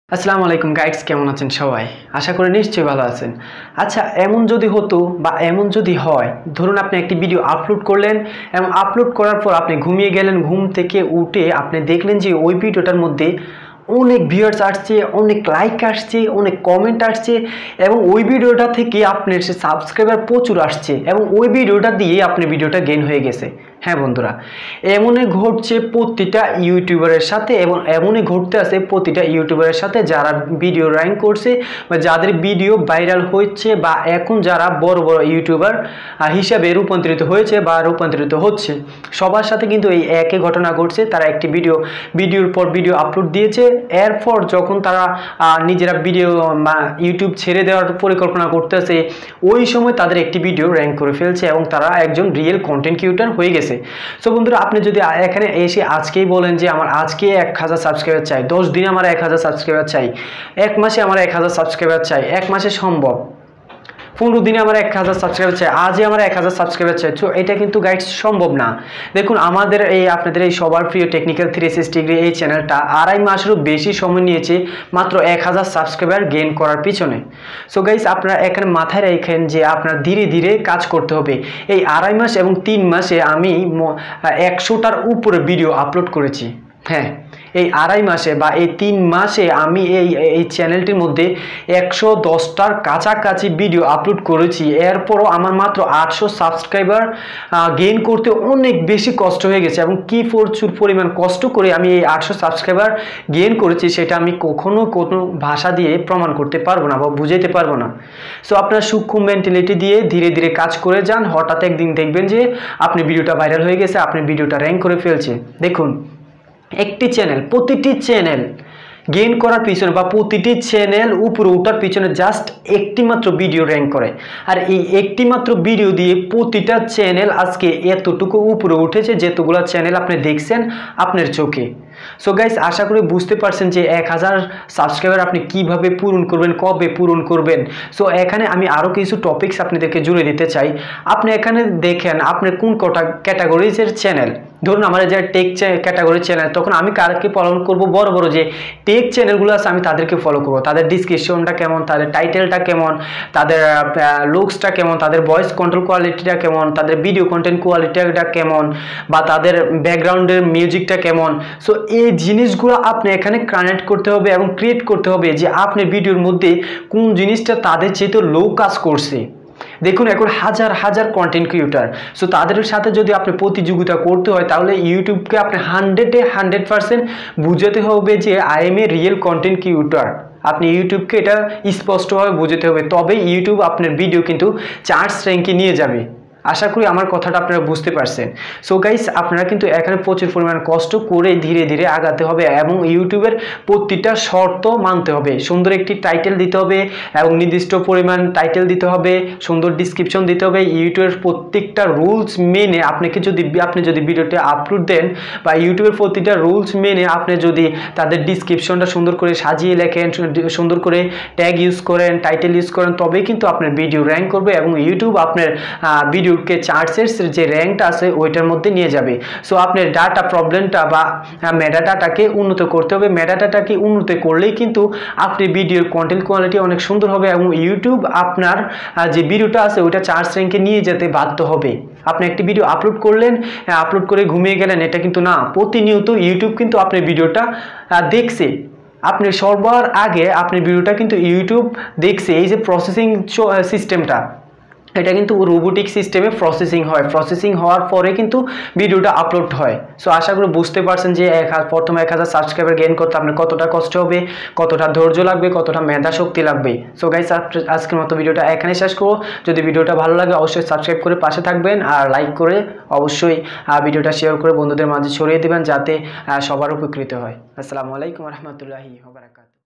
আসসালামু আলাইকুম গাইডস, কেমন আছেন সবাই? আশা করি নিশ্চয়ই ভালো আছেন। আচ্ছা, এমন যদি হতো বা এমন যদি হয়, ধরুন আপনি একটি ভিডিও আপলোড করলেন এবং আপলোড করার পর আপনি ঘুমিয়ে গেলেন, ঘুম থেকে উঠে আপনি দেখলেন যে ওই ভিডিওটার মধ্যে অনেক ভিউয়ার্স আসছে, অনেক লাইক আসছে, অনেক কমেন্ট আসছে এবং ওই ভিডিওটা থেকে আপনার সাবস্ক্রাইবার প্রচুর আসছে এবং ওই ভিডিওটা দিয়ে আপনার ভিডিওটা গেইন হয়ে গেছে। হ্যাঁ বন্ধুরা, এমনই ঘটছে প্রতিটা ইউটিউবারের সাথে এবং এমনই ঘটতে আছে প্রতিটা ইউটিউবারের সাথে যারা ভিডিও র্যাঙ্ক করছে বা যাদের ভিডিও ভাইরাল হচ্ছে বা এখন যারা বড় বড় ইউটিউবার হিসাবে রূপান্তরিত হয়েছে বা রূপান্তরিত হচ্ছে, সবার সাথে কিন্তু এই একই ঘটনা ঘটছে। তারা একটি ভিডিওর পর ভিডিও আপলোড দিয়েছে, এরপর যখন তারা নিজেরা ভিডিও ইউটিউব ছেড়ে দেওয়ার পরিকল্পনা করতেছে, ওই সময় তাদের একটি ভিডিও র্যাঙ্ক করে ফেলছে এবং তারা একজন রিয়েল কন্টেন্ট ক্রিয়েটর হয়ে গেছে। সো বন্ধুরা, আপনি যদি এখানে এসে আজকেই বলেন যে আমার আজকে 1000 সাবস্ক্রাইবার চাই, 10 দিনে আমার 1000 সাবস্ক্রাইবার চাই, 1 মাসে আমার 1000 সাবস্ক্রাইবার চাই, 1 মাসে সম্ভব, 15 দিনে আমার 1000 সাবস্ক্রাইবার চাই, আজই আমার 1000 সাবস্ক্রাইবার চাই, তো এটা কিন্তু গাইড সম্ভব না। দেখুন, আমাদের আপনাদের এই সবার প্রিয় টেকনিক্যাল 360 ডিগ্রি এই চ্যানেলটা 2.5 মাসেরও বেশি সময় নিয়েছে মাত্র 1000 সাবস্ক্রাইবার গেইন করার পিছনে। সো গাইস, আপনারা এখানে মাথায় রাখেন যে আপনার ধীরে ধীরে কাজ করতে হবে। এই 2.5 মাস এবং 3 মাসে আমি 100টার উপরে ভিডিও আপলোড করেছি। হ্যাঁ, এই 2.5 মাসে বা এই 3 মাসে আমি এই চ্যানেলটির মধ্যে 110টার কাছাকাছি ভিডিও আপলোড করেছি। এরপরও আমার মাত্র 800 সাবস্ক্রাইবার গেইন করতে অনেক বেশি কষ্ট হয়ে গেছে এবং কি প্রচুর পরিমাণ কষ্ট করে আমি এই 800 সাবস্ক্রাইবার গেইন করেছি সেটা আমি কখনো কোনো ভাষা দিয়ে প্রমাণ করতে পারবো না বা বুঝাইতে পারবো না। সো আপনার সূক্ষ্ম মেন্টালিটি দিয়ে ধীরে ধীরে কাজ করে যান, হঠাৎ একদিন দেখবেন যে আপনি ভিডিওটা ভাইরাল হয়ে গেছে, আপনি ভিডিওটা র্যাঙ্ক করে ফেলছে। দেখুন, একটি চ্যানেল, প্রতিটি চ্যানেল গেইন করার পিছনে বা প্রতিটি চ্যানেল উপরে ওঠার পিছনে জাস্ট একটি মাত্র ভিডিও র্যাঙ্ক করে, আর এই একটি মাত্র ভিডিও দিয়ে প্রতিটা চ্যানেল আজকে এতটুকু উপরে উঠেছে যেতগুলো চ্যানেল আপনি দেখছেন আপনার চোখে। সো গাইস, আশা করি বুঝতে পারছেন যে 1000 সাবস্ক্রাইবার আপনি কিভাবে পূরণ করবেন, কবে পূরণ করবেন। সো এখানে আমি আরও কিছু টপিকস আপনাদেরকে জুড়ে দিতে চাই। আপনি এখানে দেখেন আপনার কোন ক্যাটাগরিজের চ্যানেল। ধরুন আমার যে টেক ক্যাটাগরির চ্যানেল, তখন আমি কারকে ফলো করব? বড় বড় যে টেক চ্যানেলগুলো আছে আমি তাদেরকে ফলো করব। তাদের ডিসক্রিপশনটা কেমন, তাদের টাইটেলটা কেমন, তাদের লুকসটা কেমন, তাদের ভয়েস কন্ট্রোল কোয়ালিটিটা কেমন, তাদের ভিডিও কন্টেন্ট কোয়ালিটিটা কেমন, বা তাদের ব্যাকগ্রাউন্ডের মিউজিকটা কেমন। সো এই জিনিসগুলো আপনি এখানে কানেক্ট করতে হবে এবং ক্রিয়েট করতে হবে যে আপনার ভিডিওর মধ্যে কোন জিনিসটা তাদের চেয়ে লো কাজ করছে। দেখুন, এখন হাজার হাজার কন্টেন্ট ক্রিয়েটর, সো তাদের সাথে যদি আপনি প্রতিযোগিতা করতে হয় তাহলে ইউটিউবকে আপনি 100% বুঝাতে হবে যে I am a real content creator. আপনি ইউটিউবকে এটা স্পষ্টভাবে বুঝাতে হবে, তবেই ইউটিউব আপনার ভিডিও কিন্তু চার্জ র্যাঙ্কে নিয়ে যাবে। আশা করি আমার কথাটা আপনারা বুঝতে পারছেন। সো গাইস, আপনারা কিন্তু এখানে প্রচুর পরিমাণ কষ্ট করে ধীরে ধীরে আগাতে হবে এবং ইউটিউবের প্রতিটা শর্ত মানতে হবে। সুন্দর একটি টাইটেল দিতে হবে এবং নির্দিষ্ট পরিমাণ টাইটেল দিতে হবে, সুন্দর ডিসক্রিপশন দিতে হবে। ইউটিউবের প্রত্যেকটা রুলস মেনে আপনি যদি ভিডিওটা আপলোড দেন বা ইউটিউবের প্রতিটা রুলস মেনে আপনি যদি তাদের ডিসক্রিপশনটা সুন্দর করে সাজিয়ে লেখেন, সুন্দর করে ট্যাগ ইউজ করেন, টাইটেল ইউজ করেন, তবেই কিন্তু আপনার ভিডিও র্যাঙ্ক করবে এবং ইউটিউব আপনার ভিডিওকে চার্টসের যে র্যাঙ্কটা আছে ওইটার মধ্যে নিয়ে যাবে। সো আপনার ডাটা প্রবলেমটা বা মেটাডাটাকে উন্নত করতে হবে। মেটাডাটাকে উন্নত করলেই কিন্তু আপনি ভিডিওর কন্টেন্ট কোয়ালিটি অনেক সুন্দর হবে এবং ইউটিউব আপনার যে ভিডিওটা আছে ওইটা চার্জ র্যাঙ্কে নিয়ে যেতে বাধ্য হবে। আপনি একটি ভিডিও আপলোড করলেন, আপলোড করে ঘুমিয়ে গেলেন, এটা কিন্তু না। প্রতিনিয়ত ইউটিউব কিন্তু আপনার ভিডিওটা দেখছে। আপনি সবার আগে আপনার ভিডিওটা কিন্তু ইউটিউব দেখছে। এই যে প্রসেসিং সিস্টেমটা, এটা কিন্তু রোবোটিক সিস্টেমে প্রসেসিং হয়, প্রসেসিং হওয়ার পরে কিন্তু ভিডিওটা আপলোড হয়। সো আশা করি বুঝতে পারছেন যে প্রথমে 1000 সাবস্ক্রাইবার গেইন করতে আপনার কতটা কষ্ট হবে, কতটা ধৈর্য লাগবে, কতটা মেধা শক্তি লাগবে। সো গাইস, আজকের মতো ভিডিওটা এখানে শেষ করব। যদি ভিডিওটা ভালো লাগে অবশ্যই সাবস্ক্রাইব করে পাশে থাকবেন আর লাইক করে অবশ্যই ভিডিওটা শেয়ার করে বন্ধুদের মাঝে ছড়িয়ে দেবেন যাতে সবার উপকৃত হয়। আসসালামু আলাইকুম ওয়া রাহমাতুল্লাহি ওয়া বারাকাতুহু।